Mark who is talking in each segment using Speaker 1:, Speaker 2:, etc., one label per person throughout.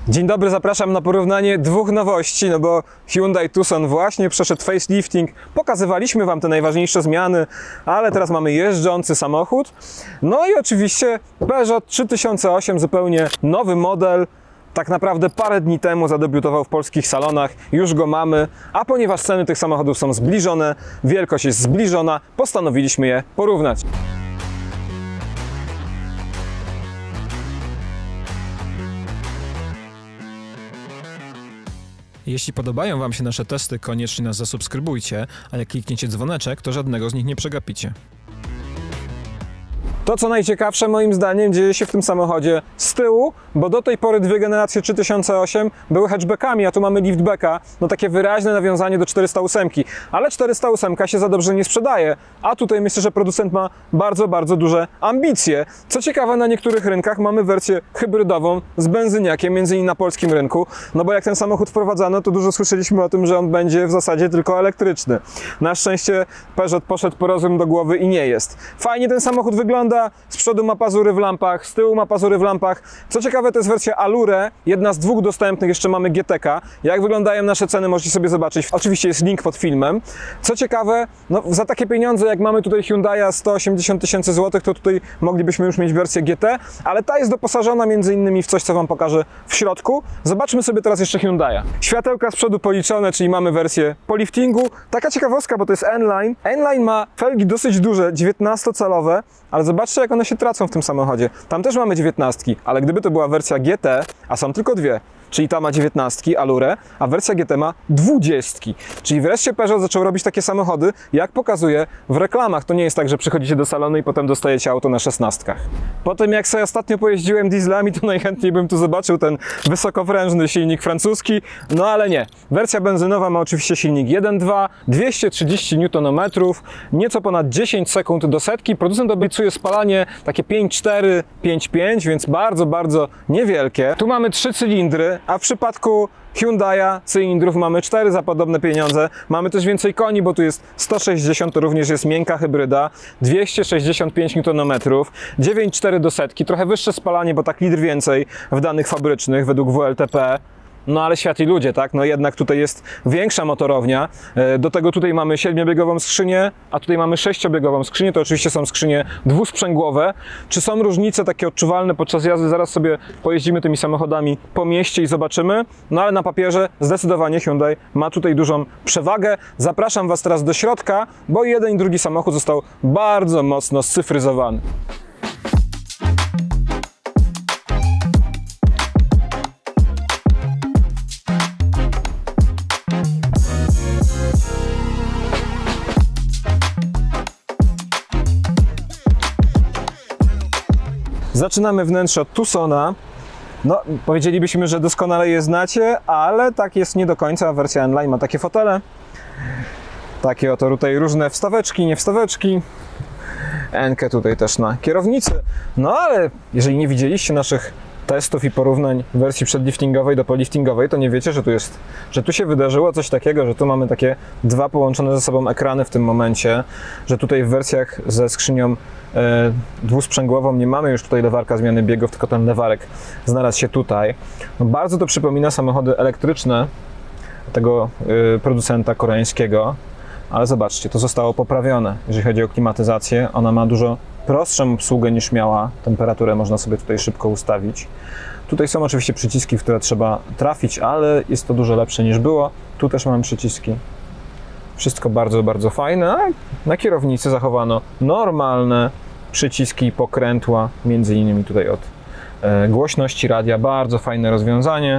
Speaker 1: Dzień dobry, zapraszam na porównanie dwóch nowości, no bo Hyundai Tucson właśnie przeszedł facelifting, pokazywaliśmy Wam te najważniejsze zmiany, ale teraz mamy jeżdżący samochód. No i oczywiście Peugeot 3008, zupełnie nowy model, tak naprawdę parę dni temu zadebiutował w polskich salonach, już go mamy, a ponieważ ceny tych samochodów są zbliżone, wielkość jest zbliżona, postanowiliśmy je porównać.
Speaker 2: Jeśli podobają Wam się nasze testy, koniecznie nas zasubskrybujcie, a jak klikniecie dzwoneczek, to żadnego z nich nie przegapicie.
Speaker 1: To, co najciekawsze moim zdaniem, dzieje się w tym samochodzie z tyłu, bo do tej pory dwie generacje 3008 były hatchbackami, a tu mamy liftbacka, no takie wyraźne nawiązanie do 408, ale 408 się za dobrze nie sprzedaje, a tutaj myślę, że producent ma bardzo duże ambicje. Co ciekawe, na niektórych rynkach mamy wersję hybrydową z benzyniakiem, między innymi na polskim rynku, no bo jak ten samochód wprowadzano, to dużo słyszeliśmy o tym, że on będzie w zasadzie tylko elektryczny. Na szczęście Peugeot poszedł po rozum do głowy i nie jest. Fajnie ten samochód wygląda. Z przodu ma pazury w lampach, z tyłu ma pazury w lampach. Co ciekawe, to jest wersja Allure, jedna z dwóch dostępnych, jeszcze mamy GTK. Jak wyglądają nasze ceny, możecie sobie zobaczyć. Oczywiście jest link pod filmem. Co ciekawe, no, za takie pieniądze, jak mamy tutaj Hyundai'a 180 tysięcy złotych, to tutaj moglibyśmy już mieć wersję GT, ale ta jest doposażona między innymi w coś, co Wam pokażę w środku. Zobaczmy sobie teraz jeszcze Hyundai'a. Światełka z przodu policzone, czyli mamy wersję po liftingu. Taka ciekawostka, bo to jest N-Line. N-Line ma felgi dosyć duże, 19-calowe, ale zobaczcie, jak one się tracą w tym samochodzie. Tam też mamy 19, ale gdyby to była wersja GT, a są tylko dwie, czyli ta ma 19 Allure, a wersja GT ma 20. Czyli wreszcie Peugeot zaczął robić takie samochody, jak pokazuje w reklamach. To nie jest tak, że przychodzicie do salonu i potem dostajecie auto na 16. Po tym, jak sobie ostatnio pojeździłem dieslami, to najchętniej bym tu zobaczył ten wysokowrężny silnik francuski, no ale nie. Wersja benzynowa ma oczywiście silnik 1.2, 230 Nm, nieco ponad 10 sekund do setki. Producent obiecuje spalanie takie 5.4, 5.5, więc bardzo niewielkie. Tu mamy 3 cylindry, a w przypadku Hyundai'a cylindrów mamy 4 za podobne pieniądze. Mamy też więcej koni, bo tu jest 160, to również jest miękka hybryda, 265 Nm, 9.4 do setki, trochę wyższe spalanie, bo tak litr więcej w danych fabrycznych według WLTP. No ale świat i ludzie, tak? No jednak tutaj jest większa motorownia. Do tego tutaj mamy 7-biegową skrzynię, a tutaj mamy 6-biegową skrzynię. To oczywiście są skrzynie dwusprzęgłowe. Czy są różnice takie odczuwalne podczas jazdy? Zaraz sobie pojeździmy tymi samochodami po mieście i zobaczymy. No ale na papierze zdecydowanie Hyundai ma tutaj dużą przewagę. Zapraszam Was teraz do środka, bo jeden i drugi samochód został bardzo mocno scyfryzowany. Zaczynamy wnętrze od Tucsona. No, powiedzielibyśmy, że doskonale je znacie, ale tak jest nie do końca. Wersja N-Line ma takie fotele. Takie oto tutaj różne wstaweczki, nie wstaweczki. N-kę tutaj też na kierownicy. No ale jeżeli nie widzieliście naszych testów i porównań wersji przedliftingowej do poliftingowej, to nie wiecie, że tu się wydarzyło coś takiego, że tu mamy takie dwa połączone ze sobą ekrany w tym momencie, że tutaj w wersjach ze skrzynią dwusprzęgłową nie mamy już tutaj lewarka zmiany biegów, tylko ten lewarek znalazł się tutaj. No, bardzo to przypomina samochody elektryczne tego producenta koreańskiego, ale zobaczcie, to zostało poprawione. Jeżeli chodzi o klimatyzację, ona ma dużo prostszą obsługę niż miała. Temperaturę można sobie tutaj szybko ustawić. Tutaj są oczywiście przyciski, w które trzeba trafić, ale jest to dużo lepsze niż było. Tu też mamy przyciski. Wszystko bardzo fajne, a na kierownicy zachowano normalne przyciski pokrętła, między innymi tutaj od głośności radia. Bardzo fajne rozwiązanie.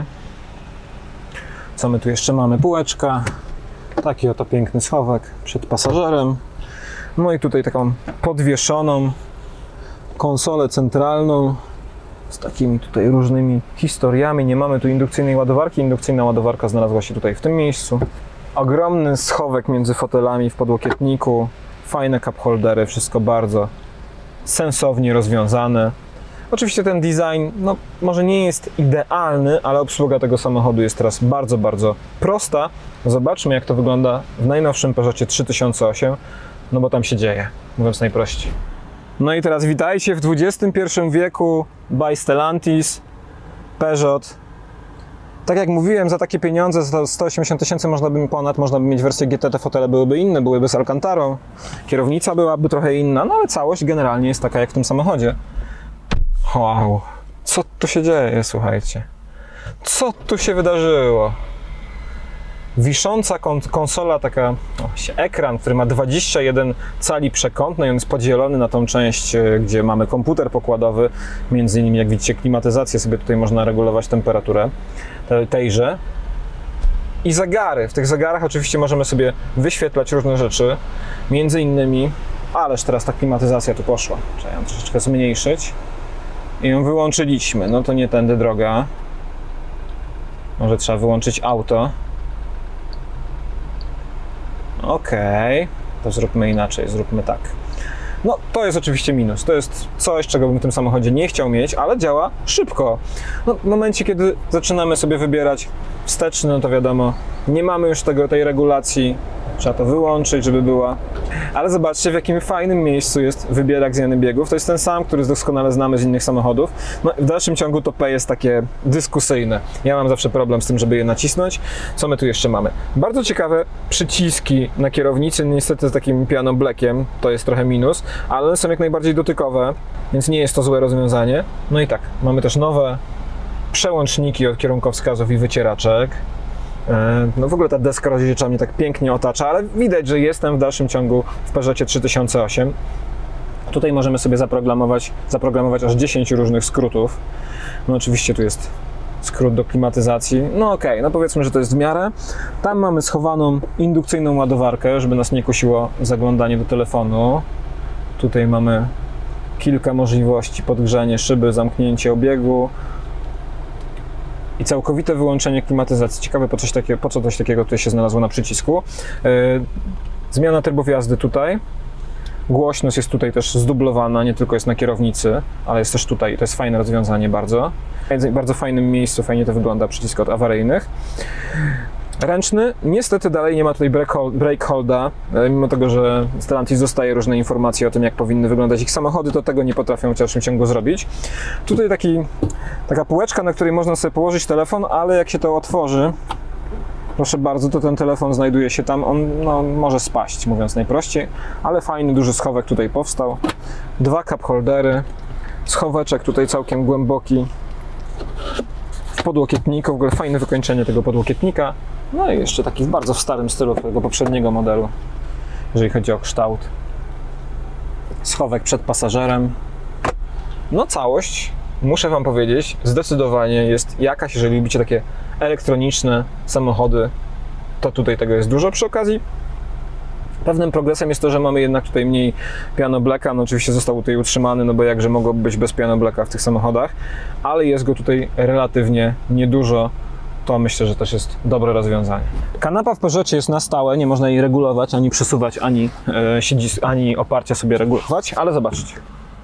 Speaker 1: Co my tu jeszcze mamy? Półeczka. Taki oto piękny schowek przed pasażerem. No i tutaj taką podwieszoną konsolę centralną z takimi tutaj różnymi historiami. Nie mamy tu indukcyjnej ładowarki. Indukcyjna ładowarka znalazła się tutaj w tym miejscu. Ogromny schowek między fotelami w podłokietniku. Fajne cup holdery. Wszystko bardzo sensownie rozwiązane. Oczywiście ten design, no, może nie jest idealny, ale obsługa tego samochodu jest teraz bardzo prosta. Zobaczmy, jak to wygląda w najnowszym Peugeotie 3008, no bo tam się dzieje, mówiąc najprościej. No i teraz witajcie w XXI wieku by Stellantis, Peugeot Tak jak mówiłem, za takie pieniądze, za 180 tysięcy można by mieć wersję GT, te fotele byłyby inne, byłyby z Alcantarą, kierownica byłaby trochę inna, no ale całość generalnie jest taka jak w tym samochodzie. Wow, co tu się dzieje, słuchajcie? Co tu się wydarzyło? Wisząca konsola, taka ekran, który ma 21 cali przekątnej, on jest podzielony na tą część, gdzie mamy komputer pokładowy, między innymi jak widzicie klimatyzację, sobie tutaj można regulować temperaturę tejże. I zegary, w tych zegarach oczywiście możemy sobie wyświetlać różne rzeczy, między innymi, ależ teraz ta klimatyzacja tu poszła, trzeba ją troszeczkę zmniejszyć i ją wyłączyliśmy, no to nie tędy droga, może trzeba wyłączyć auto. Okej, to zróbmy inaczej, zróbmy tak. No, to jest oczywiście minus. To jest coś, czego bym w tym samochodzie nie chciał mieć, ale działa szybko. No, w momencie, kiedy zaczynamy sobie wybierać wsteczny, no to wiadomo, nie mamy już tej regulacji. Trzeba to wyłączyć, żeby była. Ale zobaczcie, w jakim fajnym miejscu jest wybierak zmiany biegów. To jest ten sam, który doskonale znamy z innych samochodów. No, w dalszym ciągu to P jest takie dyskusyjne. Ja mam zawsze problem z tym, żeby je nacisnąć. Co my tu jeszcze mamy? Bardzo ciekawe przyciski na kierownicy, niestety z takim piano blackiem, to jest trochę minus, ale one są jak najbardziej dotykowe, więc nie jest to złe rozwiązanie. No i tak, mamy też nowe przełączniki od kierunkowskazów i wycieraczek. No w ogóle ta deska rozdzielcza mnie tak pięknie otacza, ale widać, że jestem w dalszym ciągu w Peugeotie 3008. Tutaj możemy sobie zaprogramować aż 10 różnych skrótów. No oczywiście tu jest skrót do klimatyzacji. No okej, no powiedzmy, że to jest w miarę. Tam mamy schowaną indukcyjną ładowarkę, żeby nas nie kusiło zaglądanie do telefonu. Tutaj mamy kilka możliwości: podgrzanie szyby, zamknięcie obiegu i całkowite wyłączenie klimatyzacji. Ciekawe, po co coś takiego tutaj się znalazło na przycisku. Zmiana trybów jazdy tutaj. Głośność jest tutaj też zdublowana, nie tylko jest na kierownicy, ale jest też tutaj. To jest fajne rozwiązanie bardzo. W bardzo fajnym miejscu, fajnie to wygląda, przycisk od awaryjnych. Ręczny, niestety dalej nie ma tutaj brake holda, mimo tego, że Stellantis dostaje różne informacje o tym, jak powinny wyglądać ich samochody, to tego nie potrafią w dalszym ciągu zrobić. Tutaj taka półeczka, na której można sobie położyć telefon, ale jak się to otworzy, proszę bardzo, to ten telefon znajduje się tam, on może spaść, mówiąc najprościej, ale fajny, duży schowek tutaj powstał. 2 cup holdery, schoweczek tutaj całkiem głęboki w podłokietniku, w ogóle fajne wykończenie tego podłokietnika. No i jeszcze taki bardzo w starym stylu tego poprzedniego modelu, jeżeli chodzi o kształt. Schowek przed pasażerem. No całość, muszę Wam powiedzieć, zdecydowanie jest jakaś, jeżeli lubicie takie elektroniczne samochody, to tutaj tego jest dużo. Przy okazji pewnym progresem jest to, że mamy jednak tutaj mniej piano blacka, no oczywiście został tutaj utrzymany, no bo jakże mogłoby być bez piano blacka w tych samochodach, ale jest go tutaj relatywnie niedużo. To myślę, że też jest dobre rozwiązanie. Kanapa w Peugeotie jest na stałe, nie można jej regulować, ani przesuwać, ani oparcia sobie regulować, ale zobaczcie.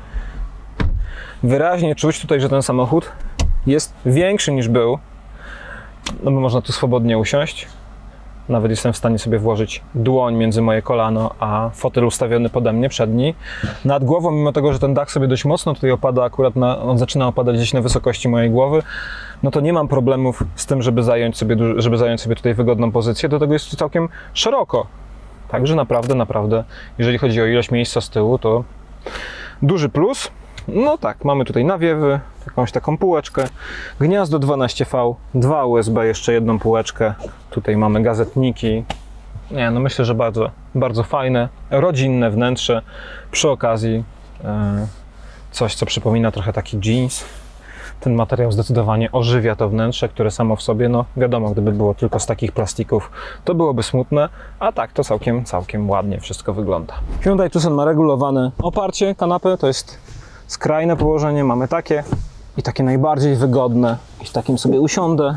Speaker 1: Wyraźnie czuć tutaj, że ten samochód jest większy niż był, no bo można tu swobodnie usiąść. Nawet jestem w stanie sobie włożyć dłoń między moje kolano, a fotel ustawiony pode mnie, przedni. Nad głową, mimo tego, że ten dach sobie dość mocno tutaj opada, akurat on zaczyna opadać gdzieś na wysokości mojej głowy, no to nie mam problemów z tym, żeby zająć sobie tutaj wygodną pozycję. Do tego jest całkiem szeroko. Także naprawdę, jeżeli chodzi o ilość miejsca z tyłu, to duży plus. No tak, mamy tutaj nawiewy, jakąś taką półeczkę, gniazdo 12V, 2 USB, jeszcze jedną półeczkę. Tutaj mamy gazetniki. Nie, no myślę, że bardzo fajne, rodzinne wnętrze. Przy okazji coś, co przypomina trochę taki jeans. Ten materiał zdecydowanie ożywia to wnętrze, które samo w sobie, no wiadomo, gdyby było tylko z takich plastików, to byłoby smutne, a tak to całkiem ładnie wszystko wygląda. Hyundai Tucson ma regulowane oparcie kanapy, to jest skrajne położenie, mamy takie i takie najbardziej wygodne. I w takim sobie usiądę.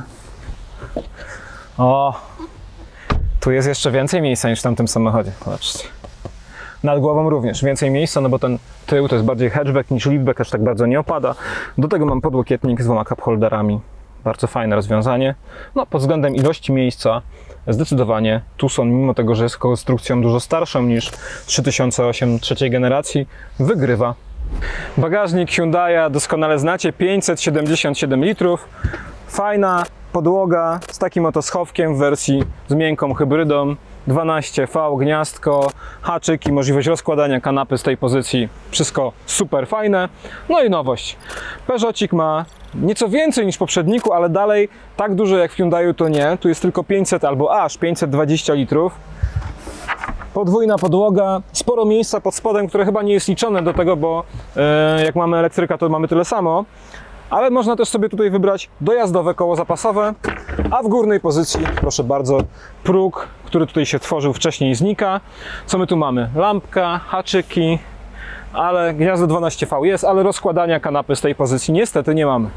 Speaker 1: O, tu jest jeszcze więcej miejsca niż w tamtym samochodzie, zobaczcie. Nad głową również więcej miejsca, no bo ten tył to jest bardziej hatchback niż liftback, aż tak bardzo nie opada. Do tego mam podłokietnik z 2 cup holderami. Bardzo fajne rozwiązanie. No pod względem ilości miejsca zdecydowanie Tucson, mimo tego, że jest konstrukcją dużo starszą niż 3008 trzeciej generacji, wygrywa. Bagażnik Hyundai'a doskonale znacie, 577 litrów. Fajna, podłoga z takim oto schowkiem w wersji z miękką hybrydą, 12V, gniazdko, haczyk i możliwość rozkładania kanapy z tej pozycji. Wszystko super fajne. No i nowość. Peugeotik ma nieco więcej niż w poprzedniku, ale dalej tak dużo jak w Hyundaiu to nie. Tu jest tylko 500 albo aż 520 litrów. Podwójna podłoga, sporo miejsca pod spodem, które chyba nie jest liczone do tego, bo jak mamy elektryka, to mamy tyle samo. Ale można też sobie tutaj wybrać dojazdowe koło zapasowe, a w górnej pozycji, proszę bardzo, próg, który tutaj się tworzył wcześniej, znika. Co my tu mamy? Lampka, haczyki, ale gniazdo 12V jest, ale rozkładania kanapy z tej pozycji niestety nie mamy.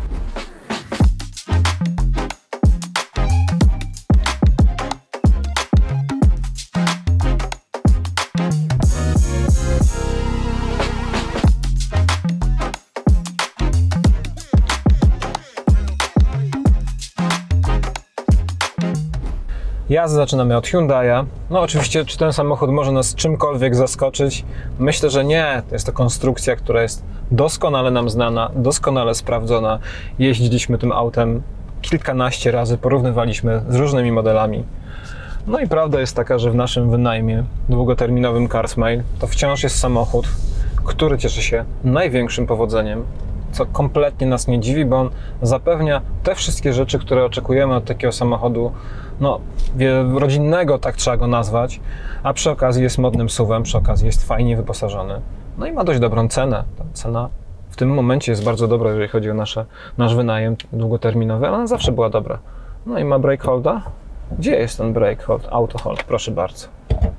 Speaker 1: Jazdę zaczynamy od Hyundai'a. No oczywiście, czy ten samochód może nas czymkolwiek zaskoczyć? Myślę, że nie. To jest to konstrukcja, która jest doskonale nam znana, doskonale sprawdzona. Jeździliśmy tym autem kilkanaście razy, porównywaliśmy z różnymi modelami. No i prawda jest taka, że w naszym wynajmie długoterminowym Carsmail to wciąż jest samochód, który cieszy się największym powodzeniem, co kompletnie nas nie dziwi, bo on zapewnia te wszystkie rzeczy, które oczekujemy od takiego samochodu, no, rodzinnego, tak trzeba go nazwać, a przy okazji jest modnym SUV-em, przy okazji jest fajnie wyposażony. No i ma dość dobrą cenę. Ta cena w tym momencie jest bardzo dobra, jeżeli chodzi o nasz wynajem długoterminowy, ale ona zawsze była dobra. No i ma brake holda. Gdzie jest ten brake hold? Auto hold, proszę bardzo.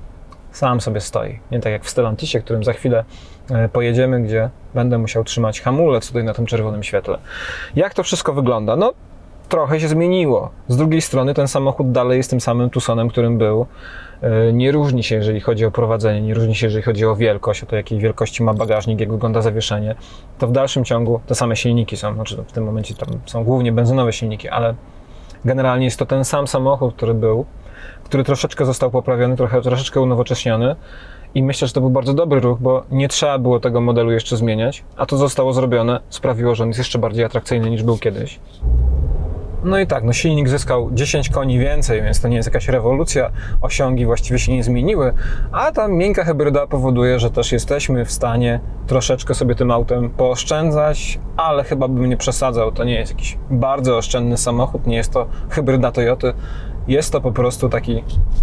Speaker 1: Sam sobie stoi. Nie tak jak w Stellantisie, którym za chwilę pojedziemy, gdzie będę musiał trzymać hamulec tutaj na tym czerwonym świetle. Jak to wszystko wygląda? No, trochę się zmieniło. Z drugiej strony ten samochód dalej jest tym samym Tucsonem, którym był. Nie różni się, jeżeli chodzi o prowadzenie, nie różni się, jeżeli chodzi o wielkość, o to, jakiej wielkości ma bagażnik, jak wygląda zawieszenie. To w dalszym ciągu te same silniki są, znaczy w tym momencie tam są głównie benzynowe silniki, ale generalnie jest to ten sam samochód, który był, który troszeczkę został poprawiony, troszeczkę unowocześniony i myślę, że to był bardzo dobry ruch, bo nie trzeba było tego modelu jeszcze zmieniać, a to zostało zrobione, sprawiło, że on jest jeszcze bardziej atrakcyjny niż był kiedyś. No i tak, no silnik zyskał 10 koni więcej, więc to nie jest jakaś rewolucja, osiągi właściwie się nie zmieniły, a ta miękka hybryda powoduje, że też jesteśmy w stanie troszeczkę sobie tym autem pooszczędzać, ale chyba bym nie przesadzał, to nie jest jakiś bardzo oszczędny samochód, nie jest to hybryda Toyoty, jest to po prostu taki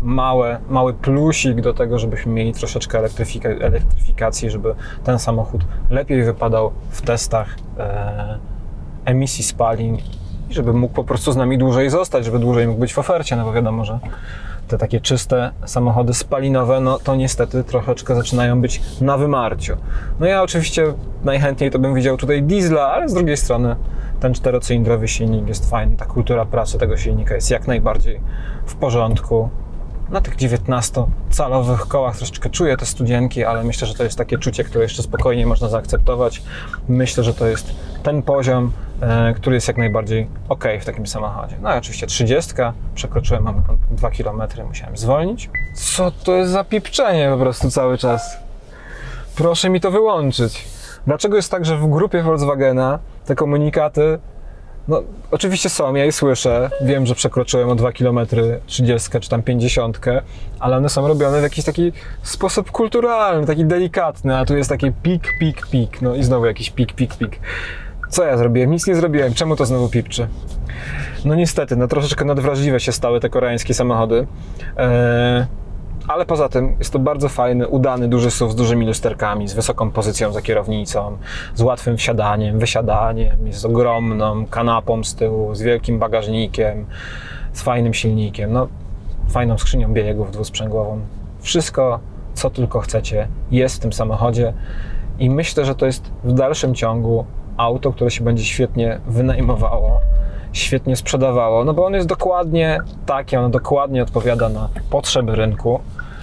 Speaker 1: mały plusik do tego, żebyśmy mieli troszeczkę elektryfikacji, żeby ten samochód lepiej wypadał w testach emisji spalin i żeby mógł po prostu z nami dłużej zostać, żeby dłużej mógł być w ofercie, no bo wiadomo, że te takie czyste samochody spalinowe, no to niestety troszeczkę zaczynają być na wymarciu. No ja oczywiście najchętniej to bym widział tutaj diesla, ale z drugiej strony ten czterocylindrowy silnik jest fajny, ta kultura pracy tego silnika jest jak najbardziej w porządku. Na tych 19-calowych kołach troszeczkę czuję te studzienki, ale myślę, że to jest takie czucie, które jeszcze spokojnie można zaakceptować. Myślę, że to jest ten poziom, który jest jak najbardziej ok w takim samochodzie. No i oczywiście 30, przekroczyłem, mamy 2 km, musiałem zwolnić. Co to jest za pipczenie po prostu cały czas? Proszę mi to wyłączyć. Dlaczego jest tak, że w grupie Volkswagena te komunikaty, no oczywiście są, ja je słyszę, wiem, że przekroczyłem o 2 km 30 czy tam 50, ale one są robione w jakiś taki sposób kulturalny, taki delikatny, a tu jest taki pik, pik, pik, no i znowu jakiś pik, pik, pik. Co ja zrobiłem? Nic nie zrobiłem. Czemu to znowu pipczy? No niestety, no troszeczkę nadwrażliwe się stały te koreańskie samochody. Ale poza tym jest to bardzo fajny, udany, duży SUV z dużymi lusterkami, z wysoką pozycją za kierownicą, z łatwym wsiadaniem, wysiadaniem, z ogromną kanapą z tyłu, z wielkim bagażnikiem, z fajnym silnikiem, no fajną skrzynią biegów dwusprzęgłową. Wszystko, co tylko chcecie, jest w tym samochodzie i myślę, że to jest w dalszym ciągu auto, które się będzie świetnie wynajmowało, świetnie sprzedawało, no bo on jest dokładnie taki, on dokładnie odpowiada na potrzeby rynku.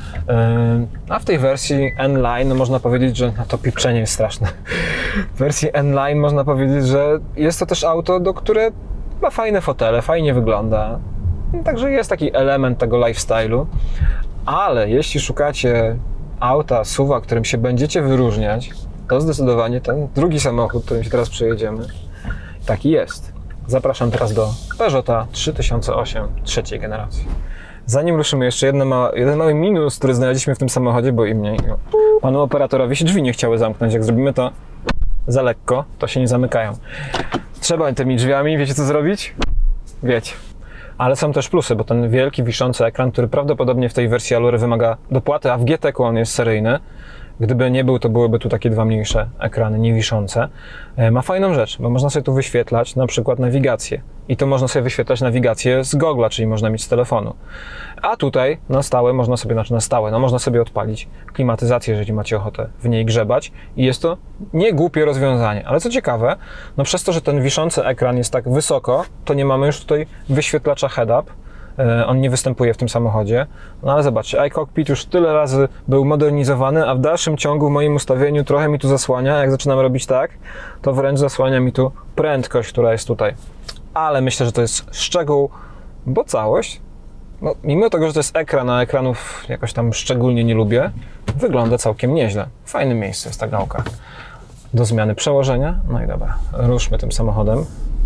Speaker 1: A w tej wersji N-Line no można powiedzieć, że no to pipczenie jest straszne. W wersji N-Line można powiedzieć, że jest to też auto, które ma fajne fotele, fajnie wygląda. Także jest taki element tego lifestyle'u. Ale jeśli szukacie auta, SUV-a, którym się będziecie wyróżniać, to zdecydowanie ten drugi samochód, którym się teraz przejedziemy, taki jest. Zapraszam teraz do Peugeota 3008 trzeciej generacji. Zanim ruszymy, jeszcze jeden mały minus, który znaleźliśmy w tym samochodzie, bo i mnie, panu operatorowi się drzwi nie chciały zamknąć. Jak zrobimy to za lekko, to się nie zamykają. Trzeba tymi drzwiami, wiecie co zrobić? Wiecie. Ale są też plusy, bo ten wielki, wiszący ekran, który prawdopodobnie w tej wersji Alury wymaga dopłaty, a w GT-ku on jest seryjny. Gdyby nie był, to byłyby tu takie dwa mniejsze ekrany, nie wiszące. Ma fajną rzecz, bo można sobie tu wyświetlać na przykład nawigację. I to można sobie wyświetlać nawigację z Google'a, czyli można mieć z telefonu. A tutaj na stałe można sobie, można sobie odpalić klimatyzację, jeżeli macie ochotę w niej grzebać. I jest to nie głupie rozwiązanie. Ale co ciekawe, no przez to, że ten wiszący ekran jest tak wysoko, to nie mamy już tutaj wyświetlacza head-up. On nie występuje w tym samochodzie. No ale zobaczcie, iCockpit już tyle razy był modernizowany, a w dalszym ciągu w moim ustawieniu trochę mi tu zasłania. Jak zaczynam robić tak, to wręcz zasłania mi tu prędkość, która jest tutaj. Ale myślę, że to jest szczegół, bo całość, no, mimo tego, że to jest ekran, a ekranów jakoś tam szczególnie nie lubię, wygląda całkiem nieźle. Fajne miejsce jest ta gałka do zmiany przełożenia. No i dobra, ruszmy tym samochodem.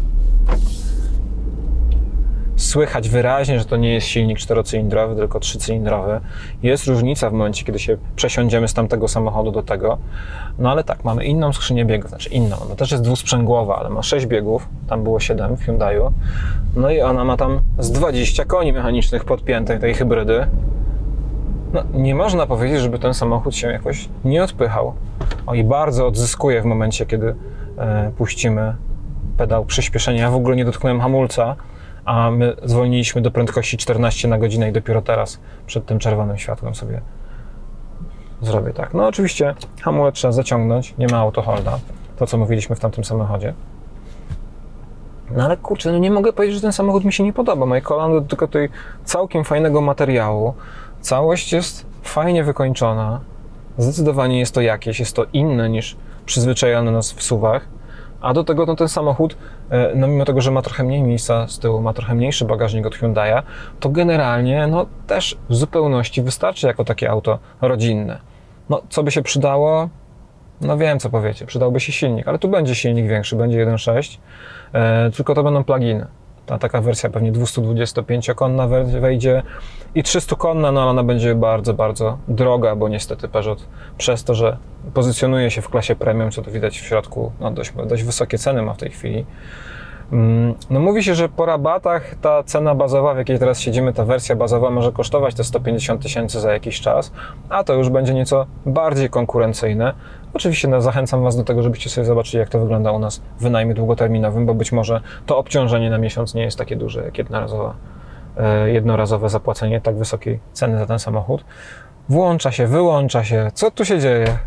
Speaker 1: Słychać wyraźnie, że to nie jest silnik czterocylindrowy, tylko trzycylindrowy. Jest różnica w momencie, kiedy się przesiądziemy z tamtego samochodu do tego. No ale tak, mamy inną skrzynię biegów, znaczy inną. Ona też jest dwusprzęgłowa, ale ma 6 biegów. Tam było 7 w Hyundaiu. No i ona ma tam z 20 koni mechanicznych podpiętych tej hybrydy. No, nie można powiedzieć, żeby ten samochód się jakoś nie odpychał. O, i bardzo odzyskuje w momencie, kiedy puścimy pedał przyspieszenia. Ja w ogóle nie dotknąłem hamulca, a my zwolniliśmy do prędkości 14 na godzinę i dopiero teraz, przed tym czerwonym światłem sobie zrobię tak. No oczywiście hamulec trzeba zaciągnąć, nie ma autoholda, to co mówiliśmy w tamtym samochodzie. No ale kurczę, no nie mogę powiedzieć, że ten samochód mi się nie podoba. Moje kolano dotyka tutaj całkiem fajnego materiału. Całość jest fajnie wykończona. Zdecydowanie jest to jakieś, jest to inne niż przyzwyczajone nas w SUV-ach. A do tego no, ten samochód, no mimo tego, że ma trochę mniej miejsca z tyłu, ma trochę mniejszy bagażnik od Hyundai'a, to generalnie no, też w zupełności wystarczy jako takie auto rodzinne. No, co by się przydało? No wiem, co powiecie, przydałby się silnik, ale tu będzie silnik większy, będzie 1.6, tylko to będą plug-iny. Ta taka wersja pewnie 225-konna wejdzie i 300-konna, no ale ona będzie bardzo, bardzo droga, bo niestety Peugeot przez to, że pozycjonuje się w klasie premium, co to widać w środku, no dość wysokie ceny ma w tej chwili. No mówi się, że po rabatach ta cena bazowa, w jakiej teraz siedzimy, ta wersja bazowa może kosztować te 150 000 za jakiś czas, a to już będzie nieco bardziej konkurencyjne. Oczywiście no, zachęcam Was do tego, żebyście sobie zobaczyli, jak to wygląda u nas w wynajmie długoterminowym, bo być może to obciążenie na miesiąc nie jest takie duże, jak jednorazowe zapłacenie tak wysokiej ceny za ten samochód. Włącza się, wyłącza się, co tu się dzieje?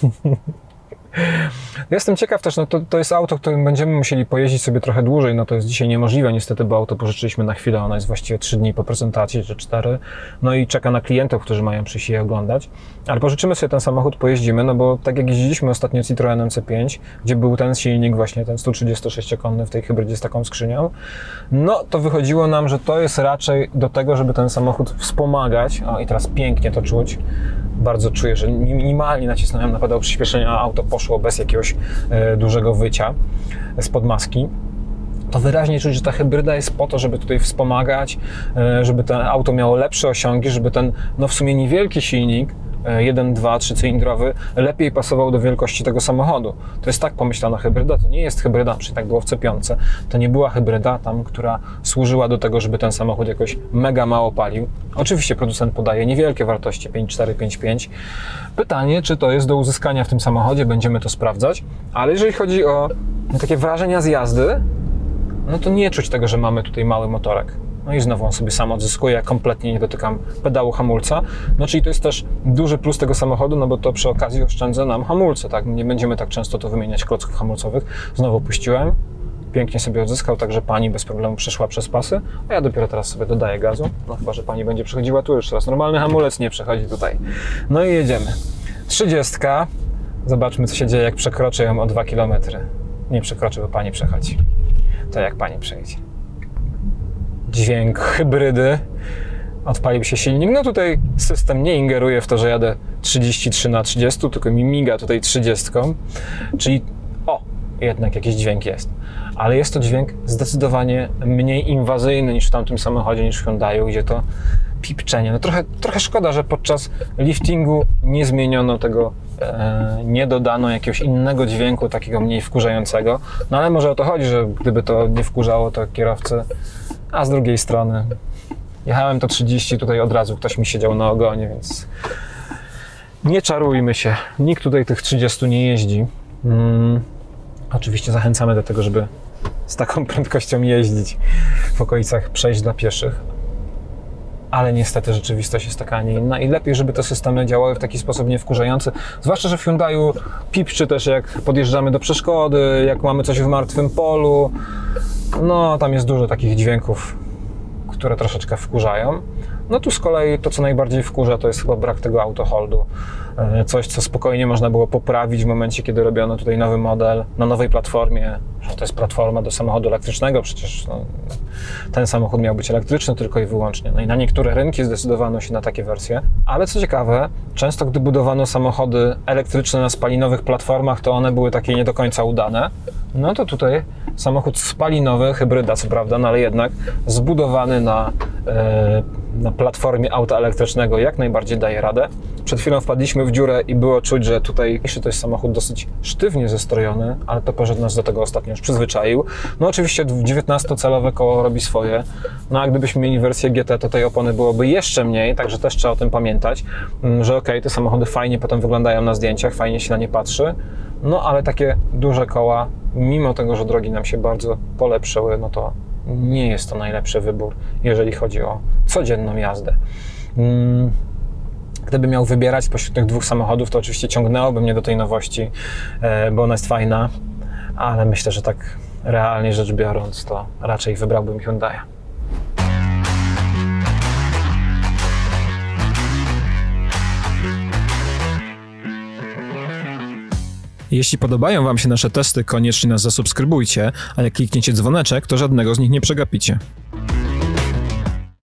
Speaker 1: Jestem ciekaw też, no to jest auto, którym będziemy musieli pojeździć sobie trochę dłużej, no to jest dzisiaj niemożliwe niestety, bo auto pożyczyliśmy na chwilę, ono jest właściwie 3 dni po prezentacji, czy 4, no i czeka na klientów, którzy mają przyjść je oglądać, ale pożyczymy sobie ten samochód, pojeździmy, no bo tak jak jeździliśmy ostatnio Citroenem C5, gdzie był ten silnik właśnie, ten 136-konny w tej hybrydzie z taką skrzynią, no to wychodziło nam, że to jest raczej do tego, żeby ten samochód wspomagać, o i teraz pięknie to czuć, bardzo czuję, że minimalnie nacisnąłem na pedał przyspieszenia, a auto poszło bez jakiegoś dużego wycia spod maski. To wyraźnie czuć, że ta hybryda jest po to, żeby tutaj wspomagać, żeby to auto miało lepsze osiągi, żeby ten no w sumie niewielki silnik 1, 2, 3-cylindrowy lepiej pasował do wielkości tego samochodu. To jest tak pomyślana hybryda, to nie jest hybryda, czyli tak było w C5, to nie była hybryda tam, która służyła do tego, żeby ten samochód jakoś mega mało palił. Oczywiście producent podaje niewielkie wartości, 5.4, 5.5. Pytanie, czy to jest do uzyskania w tym samochodzie, będziemy to sprawdzać, ale jeżeli chodzi o takie wrażenia z jazdy, no to nie czuć tego, że mamy tutaj mały motorek. No i znowu on sobie sam odzyskuje, ja kompletnie nie dotykam pedału hamulca. No czyli to jest też duży plus tego samochodu, no bo to przy okazji oszczędza nam hamulce, tak? Nie będziemy tak często to wymieniać klocków hamulcowych. Znowu puściłem, pięknie sobie odzyskał, także pani bez problemu przeszła przez pasy, a ja dopiero teraz sobie dodaję gazu. No chyba, że pani będzie przechodziła tu już teraz. Normalny hamulec nie przechodzi tutaj. No i jedziemy. 30. Zobaczmy, co się dzieje, jak przekroczę ją o 2 km. Nie przekroczę, bo pani przechodzi. To jak pani przejdzie. Dźwięk hybrydy, odpalił się silnik. No tutaj system nie ingeruje w to, że jadę 33 na 30, tylko mi miga tutaj 30. Czyli jednak jakiś dźwięk jest. Ale jest to dźwięk zdecydowanie mniej inwazyjny niż w tamtym samochodzie, niż w Hyundaiu, gdzie to pipczenie. No trochę szkoda, że podczas liftingu nie zmieniono tego, nie dodano jakiegoś innego dźwięku, takiego mniej wkurzającego. No ale może o to chodzi, że gdyby to nie wkurzało, to kierowcy, a z drugiej strony jechałem to 30, tutaj od razu ktoś mi siedział na ogonie, więc nie czarujmy się. Nikt tutaj tych 30 nie jeździ. Oczywiście zachęcamy do tego, żeby z taką prędkością jeździć w okolicach przejść dla pieszych. Ale niestety rzeczywistość jest taka, a nie inna i lepiej, żeby te systemy działały w taki sposób niewkurzający. Zwłaszcza, że w Hyundaiu pipczy też, jak podjeżdżamy do przeszkody, jak mamy coś w martwym polu. No, tam jest dużo takich dźwięków, które troszeczkę wkurzają. No tu z kolei to, co najbardziej wkurza, to jest chyba brak tego autoholdu. Coś, co spokojnie można było poprawić w momencie, kiedy robiono tutaj nowy model na nowej platformie. Że to jest platforma do samochodu elektrycznego, przecież no, ten samochód miał być elektryczny tylko i wyłącznie. No i na niektóre rynki zdecydowano się na takie wersje. Ale co ciekawe, często gdy budowano samochody elektryczne na spalinowych platformach, to one były takie nie do końca udane. No to tutaj samochód spalinowy, hybryda co prawda, no ale jednak zbudowany na platformie auta elektrycznego jak najbardziej daje radę. Przed chwilą wpadliśmy w dziurę i było czuć, że tutaj to jest samochód dosyć sztywnie zestrojony, ale to Peugeot nas do tego ostatnio już przyzwyczaił. No oczywiście 19-calowe koło robi swoje, no a gdybyśmy mieli wersję GT, to tej opony byłoby jeszcze mniej, także też trzeba o tym pamiętać, że okej, te samochody fajnie potem wyglądają na zdjęciach, fajnie się na nie patrzy, no ale takie duże koła, mimo tego, że drogi nam się bardzo polepszyły, no to nie jest to najlepszy wybór, jeżeli chodzi o codzienną jazdę. Gdybym miał wybierać spośród tych dwóch samochodów, to oczywiście ciągnęłoby mnie do tej nowości, bo ona jest fajna, ale myślę, że tak realnie rzecz biorąc, to raczej wybrałbym Hyundai'a.
Speaker 2: Jeśli podobają Wam się nasze testy, koniecznie nas zasubskrybujcie, a jak klikniecie dzwoneczek, to żadnego z nich nie przegapicie.